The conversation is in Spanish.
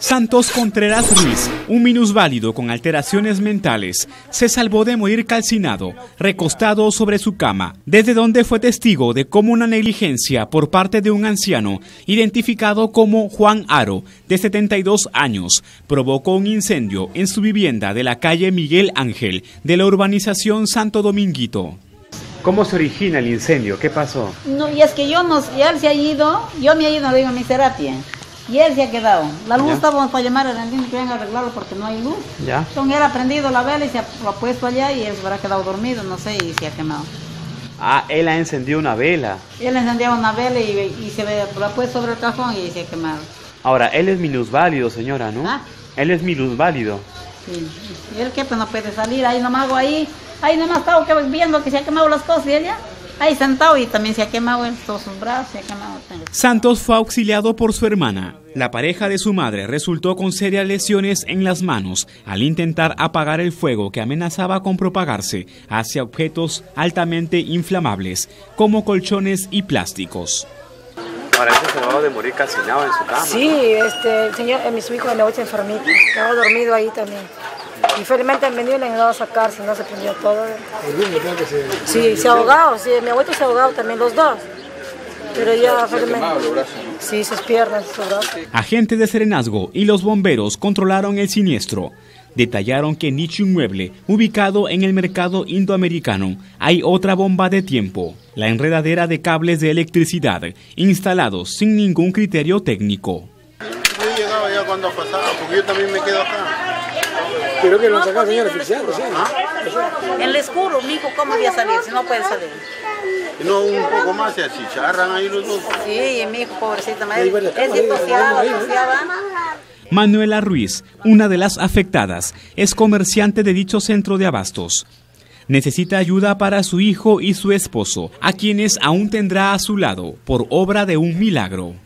Santos Contreras Ruiz, un minusválido con alteraciones mentales, se salvó de morir calcinado, recostado sobre su cama, desde donde fue testigo de cómo una negligencia por parte de un anciano, identificado como Juan Aro, de 72 años, provocó un incendio en su vivienda de la calle Miguel Ángel, de la urbanización Santo Dominguito. ¿Cómo se origina el incendio? ¿Qué pasó? No, y es que ya él se ha ido, yo me he ido, digo, a mi terapia. Y él se ha quedado. La luz estábamos para llamar al rendimiento que venga a arreglarlo porque no hay luz. ¿Ya? Entonces él ha prendido la vela y se lo ha puesto allá y él se habrá quedado dormido, no sé, y se ha quemado. Ah, él ha encendido una vela. Él encendió una vela y lo ha puesto sobre el cajón y se ha quemado. Ahora, él es minusválido, señora, ¿no? ¿Ah? Él es minusválido. Sí. ¿Y él qué? Pues no puede salir, ahí nomás hago ahí nomás estaba viendo que se ha quemado las cosas y ella. Ahí sentado y también se ha quemado en todos sus brazos, se ha quemado. Santos fue auxiliado por su hermana. La pareja de su madre resultó con serias lesiones en las manos al intentar apagar el fuego que amenazaba con propagarse hacia objetos altamente inflamables, como colchones y plásticos. Ahora, ¿ese se acabó de morir calcinado en su cama? Sí, el señor, su hijo de negocio enfermito, estaba dormido ahí también. Y felizmente han venido y le han ayudado a sacar, si no se prendió todo. Sí, se ha ahogado, sí, mi abuelo se ha ahogado también, los dos. Pero ya felizmente. Los brazos, ¿no? Sí, sus piernas, sus brazos. Agentes de Serenazgo y los bomberos controlaron el siniestro. Detallaron que en dicho inmueble, ubicado en el mercado indoamericano, hay otra bomba de tiempo, la enredadera de cables de electricidad, instalados sin ningún criterio técnico. Yo llegaba ya cuando pasaba, porque yo también me quedo acá. Pero que lo saca, señora oficial, ¿sí? En el oscuro, mijo, ¿cómo voy a salir? Si no puede salir. Y no, un poco más se achicharran ahí los dos. Sí, mi hijo, pobrecita, es toseaba. Manuela Ruiz, una de las afectadas, es comerciante de dicho centro de abastos. Necesita ayuda para su hijo y su esposo, a quienes aún tendrá a su lado por obra de un milagro.